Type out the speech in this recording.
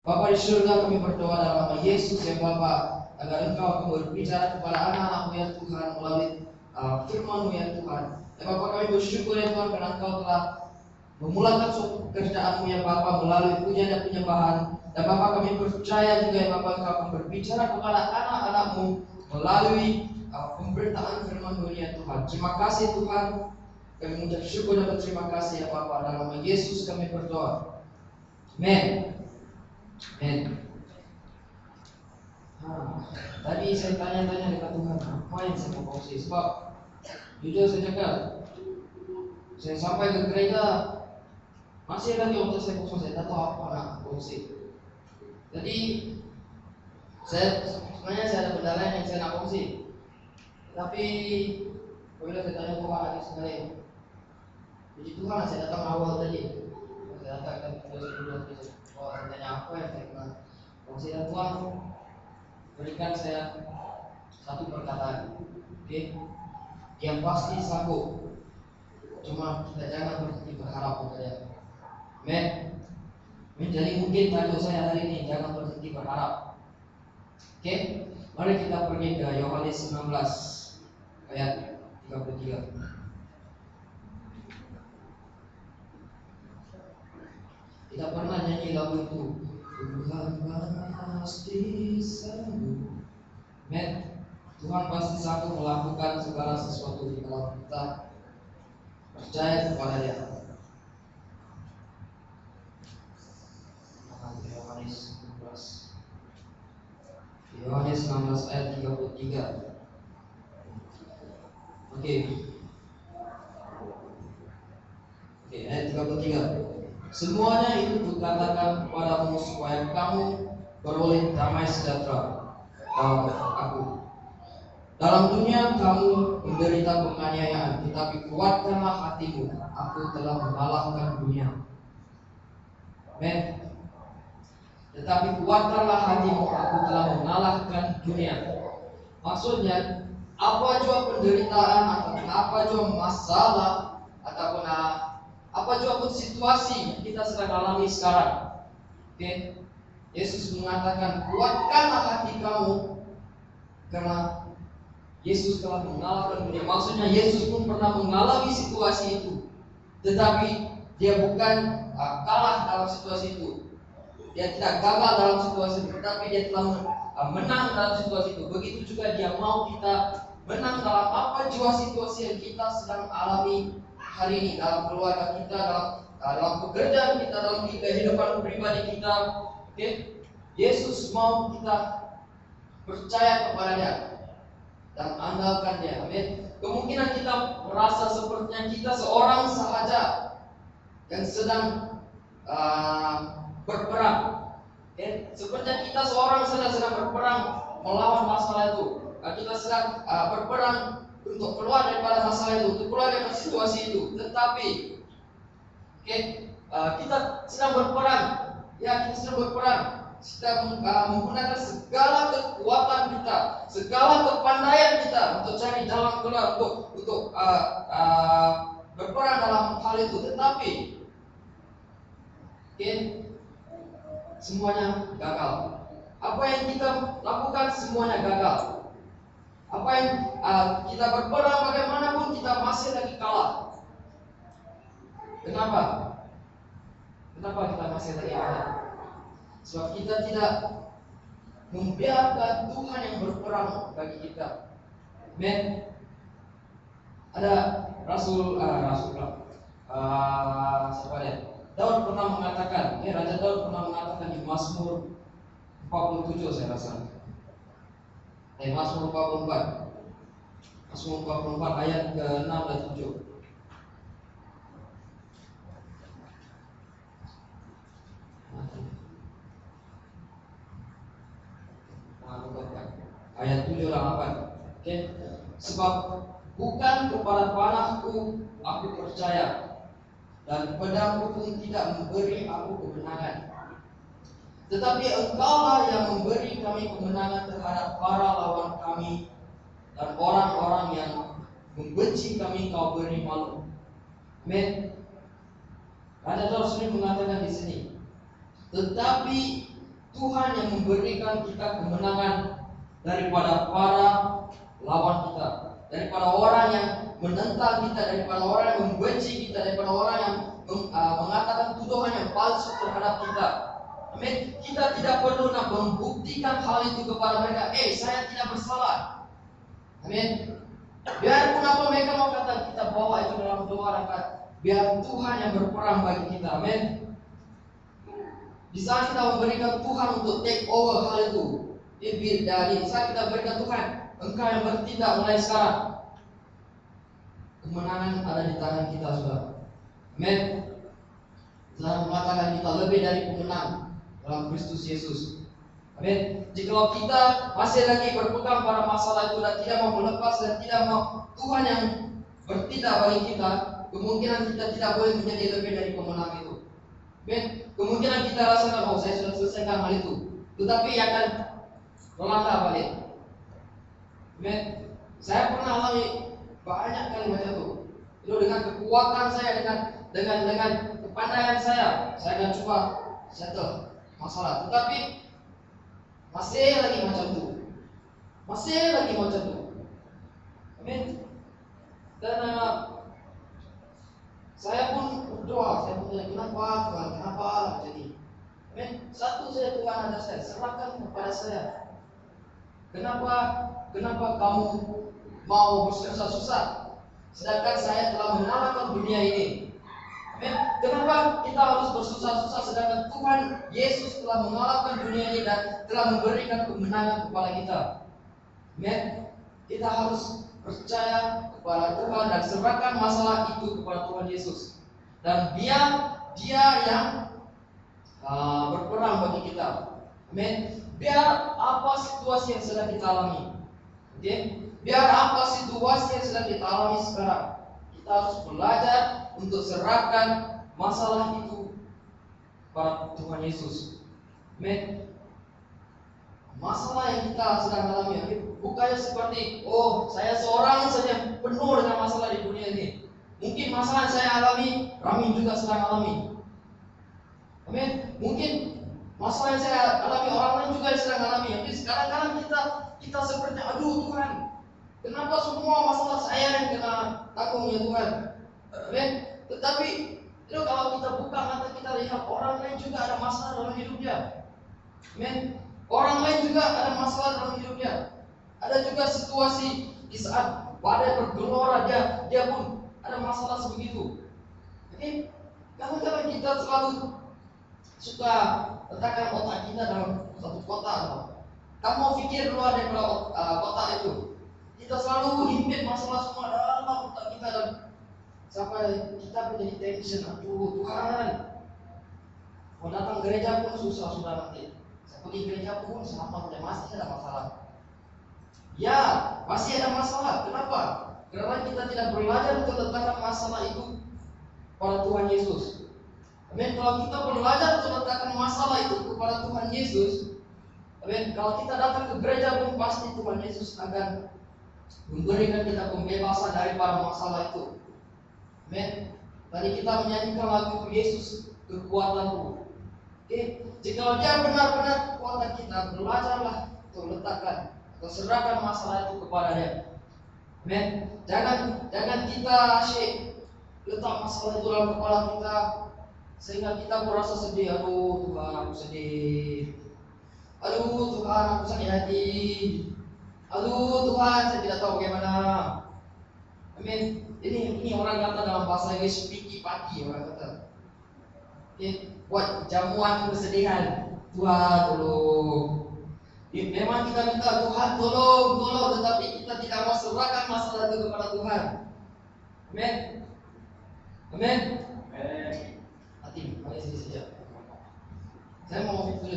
Bapa di surga, kami berdoa dalam nama Yesus ya Bapa, agar Engkau akan berbicara kepada anak-anak-Mu ya Tuhan melalui firman-Mu ya Tuhan. Ya Bapa, kami bersyukur ya Tuhan karena Engkau telah memulakan suatu pekerjaan-Mu ya Bapa melalui pujian dan penyembahan. Dan Bapa, kami percaya juga ya Bapa, Engkau akan berbicara kepada anak-anak-Mu melalui pemberitaan firman-Mu ya Tuhan. Terima kasih Tuhan. Kami mengucap syukur dan berterima kasih ya Bapa, dalam nama Yesus kami berdoa. Amin. Amin. Tadi saya tanya-tanya dekat Tuhan, apa yang saya mau kongsi? Sebab jujur saya cakap, saya sampai ke gereja masih lagi waktu saya kongsi, saya tak tahu apa nak kongsi. Jadi sebenarnya saya ada benda lain yang saya nak kongsi. Tapi bila saya tanya Tuhan lagi sekali, puji Tuhan saya datang awal tadi. Saya datang ke saya tanya apa yang saya kenal. Kongsi dan Tuhan berikan saya satu perkataan, oke? Yang pasti sanggup. Cuma kita jangan berhenti berharap kepada Dia. Amin. Jadi mungkin tajuk saya hari ini jangan berhenti berharap. Oke? Mari kita pergi ke Yohanes 19 ayat 33. Kita pernah nyanyi lagu itu. Tuhan pasti sanggup. Amin. Tuhan pasti sanggup melakukan segala sesuatu di dalam kita percaya kepada Dia. Yohanes 16 ayat 33. Oke, ayat 33. Semuanya itu kukatakan kepadamu supaya kamu beroleh damai sejahtera dalam aku. Dalam dunia kamu menderita penganiayaan, tetapi kuatkanlah hatimu. Aku telah mengalahkan dunia. Amin. Tetapi kuatkanlah hatimu. Aku telah mengalahkan dunia. Maksudnya, apa jua penderitaan ataupun apa jua masalah ataupun apa jua pun situasi yang kita sedang alami sekarang. Oke. Yesus mengatakan, kuatkanlah hati kamu karena Yesus telah mengalahkan dunia. Maksudnya Yesus pun pernah mengalami situasi itu, tetapi Dia bukan kalah dalam situasi itu. Dia tidak gagal dalam situasi itu, tetapi Dia telah menang dalam situasi itu. Begitu juga Dia mau kita menang dalam apa jua situasi yang kita sedang alami hari ini, dalam keluarga kita, dalam pekerjaan kita, dalam kehidupan pribadi kita. Okay? Yesus mau kita percaya kepada Dia dan andalkan Dia. Amin. Kemungkinan kita merasa sepertinya kita seorang sahaja yang sedang berperang. Okay? Sepertinya kita seorang saja sedang berperang melawan masalah itu. Kita sedang berperang untuk keluar daripada masalah itu, untuk keluar dari situasi itu. Tetapi, kita sedang berperang. Ya, kita sedang berperang. Kita menggunakan segala kekuatan kita, segala kepandaian kita untuk cari jalan keluar, untuk berperang dalam hal itu. Tetapi, semuanya gagal. Apa yang kita lakukan semuanya gagal. Apa yang kita berperang bagaimanapun kita masih lagi kalah. Kenapa? Kenapa kita masih lagi kalah? Sebab kita tidak membiarkan Tuhan yang berperang bagi kita. Amen. Ada siapa dia? Daud pernah mengatakan, Raja Daud pernah mengatakan di Mazmur 47 saya rasa. Mazmur 44. Mazmur 44 ayat ke-6 dan 7. Ayat 7 dan 8. Sebab bukan kepada panahku aku percaya, dan pedangku pun tidak memberi aku kemenangan. Tetapi Engkaulah yang memberi kami kemenangan terhadap para lawan kami, dan orang-orang yang membenci kami Kau beri malu. Amin. Raja Daud sendiri mengatakan di sini. Tetapi Tuhan yang memberikan kita kemenangan daripada para lawan kita, daripada orang yang menentang kita, daripada orang yang membenci kita, daripada orang yang mengatakan tuduhan yang palsu terhadap kita. Amin. Kita tidak perlu nak membuktikan hal itu kepada mereka. Saya tidak bersalah. Amin. Biarpun apa mereka mau kata, kita bawa itu dalam doa dan biar Tuhan yang berperang bagi kita. Amin. Di saat kita memberikan Tuhan untuk take over hal itu, di saat kita berikan Tuhan, Engkau yang bertindak mulai sekarang, kemenangan ada di tangan kita, saudara. Amin. Tuhan mengatakan kita lebih dari pemenang dalam Kristus Yesus. Amin. Jika kita masih lagi berpegang pada masalah itu dan tidak mau melepas dan tidak mau Tuhan yang bertindak bagi kita, kemungkinan kita tidak boleh menjadi lebih dari pemenang itu. Amin. Kemungkinan kita rasakan, saya sudah selesaikan hal itu, tetapi akan melangkah balik. Amin. Saya pernah alami banyak kali macam itu. Itu dengan kekuatan saya, dengan kepandaian saya akan coba settle masalah. Tetapi masih lagi macam itu, Amin. Dan saya pun berdoa, saya pun tanya, kenapa jadi? Amin. Satu saya, Tuhan ada saya, serahkan kepada saya. Kenapa kamu mau bersusah-susah, sedangkan saya telah mengalahkan dunia ini? Amin. Kenapa kita harus bersusah-susah sedangkan Tuhan Yesus telah mengalahkan dunia ini dan telah memberikan kemenangan kepada kita? Amin. Kita harus percaya kepada Tuhan dan serahkan masalah itu kepada Tuhan Yesus. Dan Dia yang berperang bagi kita. Amin. Biar apa situasi yang sedang kita alami, biar apa situasi yang sedang kita alami sekarang, kita harus belajar untuk serahkan masalah itu kepada Tuhan Yesus. Amin. Masalah yang kita sedang alami bukannya seperti, saya seorang saja penuh dengan masalah di dunia ini. Mungkin masalah yang saya alami, Ramin juga sedang alami. Amin. Mungkin masalah yang saya alami, orang lain juga sedang alami. Tapi sekarang kita seperti, aduh Tuhan, kenapa semua masalah saya yang kena tanggung ya Tuhan? Amin. Tetapi itu kalau kita buka mata kita lihat, orang lain juga ada masalah dalam hidupnya. Amin. Orang lain juga ada masalah dalam hidupnya. Ada juga situasi di saat badai bergelora, dia pun ada masalah sebegitu. Jadi kadang-kadang kita selalu suka letakkan otak kita dalam satu kotak. Kamu mau pikir luar daripada kotak itu. Kita selalu himpit masalah semua dalam otak kita dan sampai kita menjadi tension. Aduh Tuhan, mau datang gereja pun susah sudah nanti. Pergi gereja pun sama saja masih ada masalah. Ya, masih ada masalah. Kenapa? Karena kita tidak belajar untuk letakkan masalah itu pada Tuhan Yesus. Amin. Kalau kita belajar untuk letakkan masalah itu kepada Tuhan Yesus, amin. Kalau kita datang ke gereja pun pasti Tuhan Yesus akan memberikan kita pembebasan daripada masalah itu. Amin. Tadi kita menyanyikan lagu Yesus kekuatanku. Jika dia benar-benar kekuatan kita, belajarlah untuk letakkan atau serahkan masalah itu kepada Dia. Amin. Jangan kita asyik letak masalah itu dalam kepala kita sehingga kita merasa sedih. Aduh Tuhan, aku sedih. Aduh Tuhan, aku sakit hati. Aduh Tuhan, saya tidak tahu bagaimana. Amin. Ini orang kata dalam bahasa Inggris piki paki, orang kata. Buat jamuan kesedihan. Tuhan tolong. Memang kita minta Tuhan tolong, tetapi kita tidak mau serahkan masalah itu kepada Tuhan. Amin. Amin. Hati, mari saja. Saya mau